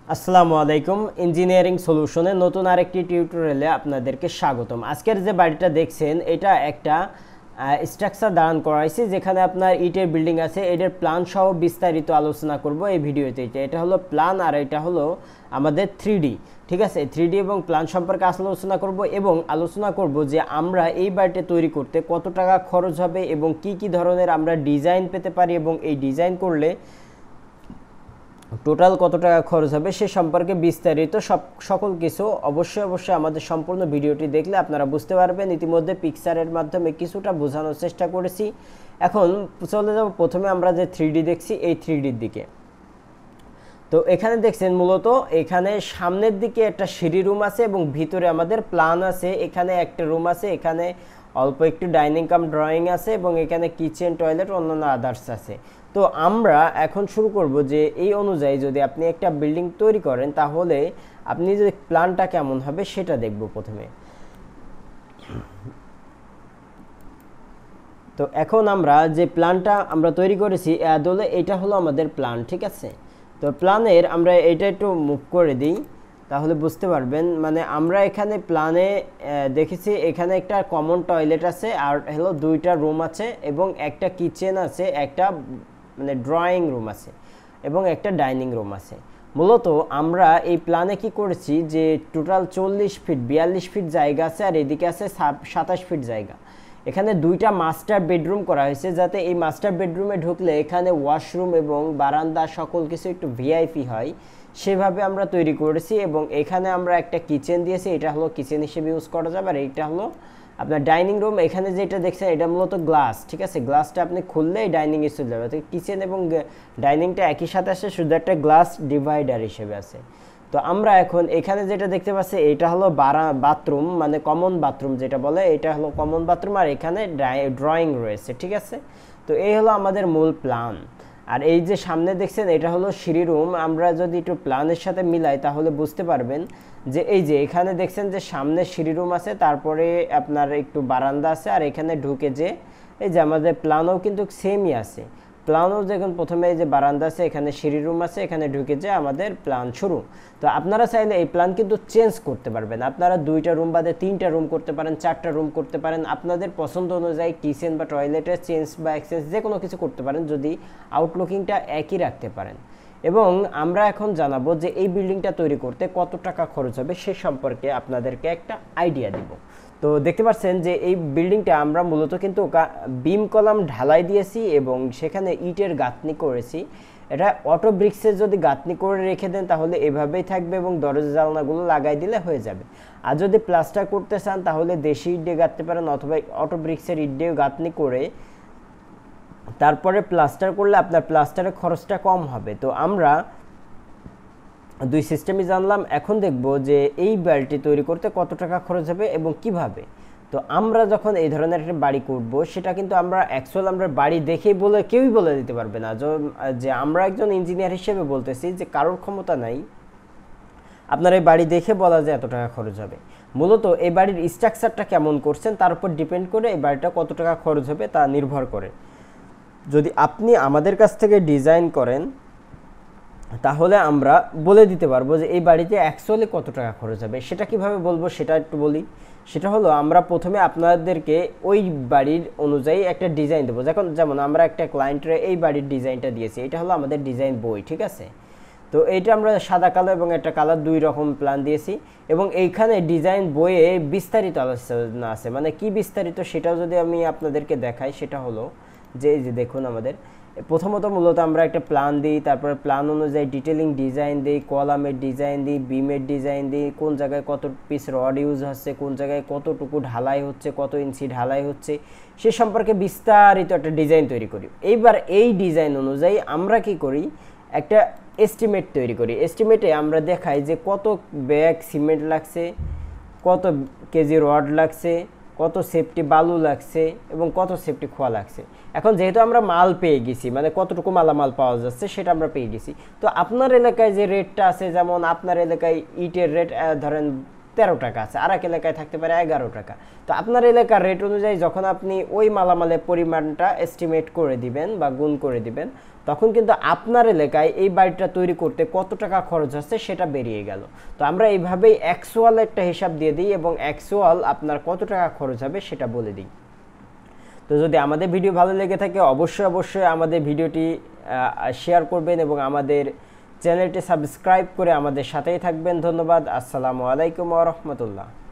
আসসালামু আলাইকুম ইঞ্জিনিয়ারিং সলিউশনে নতুন আরেকটি টিউটোরিয়ালে আপনাদেরকে স্বাগতম। আজকের যে বাড়িটা দেখছেন এটা একটা স্ট্রাকচার দাঁড়ান করা হয়েছে, যেখানে আপনার ইটের বিল্ডিং আছে। এটার প্ল্যান সহ বিস্তারিত আলোচনা করব এই ভিডিওতে। এটা হলো প্ল্যান আর এটা হলো আমাদের 3D, ঠিক আছে। 3D এবং প্ল্যান সম্পর্কে আলোচনা করব এবং আলোচনা করব যে আমরা এই বাড়িটা তৈরি করতে কত টাকা খরচ হবে এবং কি কি ধরনের আমরা ডিজাইন পেতে পারি এবং এই ডিজাইন করলে টোটাল কত টাকা খরচ হবে সে সম্পর্কে বিস্তারিত সকল কিছু অবশ্যই আমাদের সম্পূর্ণ ভিডিওটি দেখলে আপনারা বুঝতে পারবেন। ইতিমধ্যে পিকচারের মাধ্যমে কিছুটা বোঝানোর চেষ্টা করেছি। এখন চলে যাব প্রথমে আমরা যে 3D দেখছি এই 3Dর দিকে। তো এখানে দেখছেন মূলত এখানে সামনের দিকে একটা সিঁড়ি রুম আছে এবং ভিতরে আমাদের প্ল্যান আছে। এখানে একটা রুম আছে, এখানে অল্প একটু ডাইনিং কাম ড্রয়িং আছে এবং এখানে কিচেন, টয়লেট, অন্যান্য আদার্স আছে। তো আমরা এখন শুরু করব যে এই অনুযায়ী যদি আপনি একটা বিল্ডিং তৈরি করেন তাহলে আপনি যে প্ল্যানটা কেমন হবে সেটা দেখব প্রথমে। তো এখন আমরা যে প্ল্যানটা আমরা তৈরি করেছি আদলে এটা হলো আমাদের প্ল্যান, ঠিক আছে। তো প্ল্যানের আমরা এটা একটু মুভ করে দিই তাহলে বুঝতে পারবেন। মানে আমরা এখানে প্ল্যানে দেখেছি এখানে একটা কমন টয়লেট আছে আর হলো দুইটা রুম আছে এবং একটা কিচেন আছে, একটা মানে ড্রয়িং রুম আছে এবং একটা ডাইনিং রুম আছে। মূলত আমরা এই প্ল্যানে কি করেছি যে টোটাল 40 ফিট 42 ফিট জায়গা আছে আর এদিকে আছে 27 ফিট জায়গা। এখানে দুইটা মাস্টার বেডরুম করা হয়েছে যাতে এই মাস্টার বেডরুমে ঢুকলে এখানে ওয়াশরুম এবং বারান্দা সকল কিছু একটু ভিআইপি হয়, সেভাবে আমরা তৈরি করেছি। এবং এখানে আমরা একটা কিচেন দিয়েছি, এটা হলো কিচেন হিসেবে ইউজ করা যাবে। আর এইটা হলো আপনার ডাইনিং রুম। এখানে যেটা দেখছেন এটা মূলত গ্লাস, ঠিক আছে। গ্লাসটা আপনি খুললেই ডাইনিংয়ে চলে যাবে। তো কিচেন এবং ডাইনিংটা একই সাথে আসে, শুধু একটা গ্লাস ডিভাইডার হিসেবে আছে। তো আমরা এখন এখানে যেটা দেখতে পাচ্ছি এটা হলো বাথরুম, মানে কমন বাথরুম যেটা বলে, এটা হলো কমন বাথরুম আর এখানে ড্রয়িং রয়েছে, ঠিক আছে। তো এই হলো আমাদের মূল প্ল্যান। আর এই যে সামনে দেখছেন এটা হলো সিঁড়ি রুম। আমরা যদি একটু প্ল্যানের সাথে মিলাই তাহলে বুঝতে পারবেন যে এই যে এখানে দেখছেন যে সামনে সিঁড়ি রুম আছে, তারপরে আপনার একটু বারান্দা আছে আর এখানে ঢুকে যে এই যে আমাদের প্ল্যানও কিন্তু সেমই আছে। প্ল্যানও যখন প্রথমে এই যে বারান্দা আছে, এখানে সিঁড়ি রুম আছে, এখানে ঢুকে যে আমাদের প্ল্যান শুরু। তো আপনারা চাইলে এই প্ল্যান কিন্তু চেঞ্জ করতে পারবেন। আপনারা 2টা রুম বাদে 3টা রুম করতে পারেন, 4টা রুম করতে পারেন। আপনাদের পছন্দ অনুযায়ী কিচেন বা টয়লেটের চেঞ্জ বা এক্সচেঞ্জ যে কোনো কিছু করতে পারেন যদি আউটলুকিংটা একই রাখতে পারেন। এবং আমরা এখন জানাবো যে এই বিল্ডিংটা তৈরি করতে কত টাকা খরচ হবে সে সম্পর্কে আপনাদেরকে একটা আইডিয়া দিব। তো দেখতে পাচ্ছেন যে এই বিল্ডিংটা আমরা মূলত কিন্তু বিম কলাম ঢালাই দিয়েছি এবং সেখানে ইটের গাঁথনি করেছি। এটা অটো ব্রিক্সে যদি গাঁথনি করে রেখে দেন তাহলে এভাবেই থাকবে এবং দরজা জানলাগুলো লাগাই দিলে হয়ে যাবে। আর যদি প্লাস্টার করতে চান তাহলে দেশি ইট দিয়ে গাঁথতে পারেন অথবা অটো ব্রিক্সের ইট দিয়ে গাঁথনি করে তারপরে প্লাস্টার করলে আপনার প্লাস্টারের খরচটা কম হবে। তো আমরা দুই সিস্টেমই জানলাম। এখন দেখব যে এই বাড়িটি তৈরি করতে কত টাকা খরচ হবে এবং কিভাবে। তো আমরা যখন এই ধরনের একটা বাড়ি করব সেটা কিন্তু আমরা অ্যাকচুয়াল আমরা বাড়ি দেখেই কেউই বলে দিতে পারবে না যে আমরা একজন ইঞ্জিনিয়ার হিসেবে বলতেছি যে কারোর ক্ষমতা নাই আপনার এই বাড়ি দেখে বলা যায় এত টাকা খরচ হবে। মূলত এই বাড়ির স্ট্রাকচারটা কেমন করছেন তার উপর ডিপেন্ড করে এই বাড়িটা কত টাকা খরচ হবে তা নির্ভর করে। যদি আপনি আমাদের কাছ থেকে ডিজাইন করেন তাহলে আমরা বলে দিতে পারবো যে এই বাড়িতে অ্যাকচুয়ালি কত টাকা খরচ হবে। সেটা কিভাবে বলবো সেটা একটু বলি। সেটা হলো আমরা প্রথমে আপনাদেরকে ওই বাড়ির অনুযায়ী একটা ডিজাইন দেবো। যেমন আমরা একটা ক্লায়েন্টের এই বাড়ির ডিজাইনটা দিয়েছি, এটা হলো আমাদের ডিজাইন বই, ঠিক আছে। তো এইটা আমরা সাদা কালো এবং একটা কালার 2 রকম প্ল্যান দিয়েছি এবং এইখানে ডিজাইন বইয়ে বিস্তারিত আলোচনা আছে। মানে কি বিস্তারিত সেটাও যদি আমি আপনাদেরকে দেখাই সেটা হলো যে এই যে দেখুন আমাদের প্রথমত মূলত আমরা একটা প্ল্যান দিই, তারপরে প্ল্যান অনুযায়ী ডিটেলিং ডিজাইন দিই, কলামের ডিজাইন দিই, বিমের ডিজাইন দিই, কোন জায়গায় কত পিস রড ইউজ হচ্ছে, কোন জায়গায় কতটুকু ঢালাই হচ্ছে, কত ইঞ্চি ঢালাই হচ্ছে সে সম্পর্কে বিস্তারিত একটা ডিজাইন তৈরি করি। এইবার এই ডিজাইন অনুযায়ী আমরা কি করি একটা এস্টিমেট তৈরি করি। এস্টিমেটে আমরা দেখাই যে কত ব্যাগ সিমেন্ট লাগছে, কত কেজি রড লাগছে, কত সেফটি বালু লাগছে এবং কত সেফটি খোয়া লাগছে। এখন যেহেতু আমরা মাল পেয়ে গেছি, মানে কতটুকু মালামাল পাওয়া যাচ্ছে সেটা আমরা পেয়ে গেছি। তো আপনার এলাকায় যে রেটটা আছে, যেমন আপনার এলাকায় ইটের রেট ধরেন 13 টাকা আছে, আর এক এলাকায় থাকতে পারে 11 টাকা। তো আপনার এলাকার রেট অনুযায়ী যখন আপনি ওই মালামালের পরিমাণটা এস্টিমেট করে দিবেন বা গুণ করে দিবেন, তখন কিন্তু আপনার এলাকায় এই বাড়িটা তৈরি করতে কত টাকা খরচ হচ্ছে সেটা বেরিয়ে গেল। তো আমরা এইভাবেই অ্যাকচুয়াল একটা হিসাব দিয়ে দিই এবং অ্যাকচুয়াল আপনার কত টাকা খরচ হবে সেটা বলে দিই। তো যদি আমাদের ভিডিও ভালো লেগে থাকে অবশ্যই আমাদের ভিডিওটি শেয়ার করবেন এবং আমাদের চ্যানেলটি সাবস্ক্রাইব করে আমাদের সাথেই থাকবেন। ধন্যবাদ। আসসালামু আলাইকুম ওয়া রাহমাতুল্লাহ।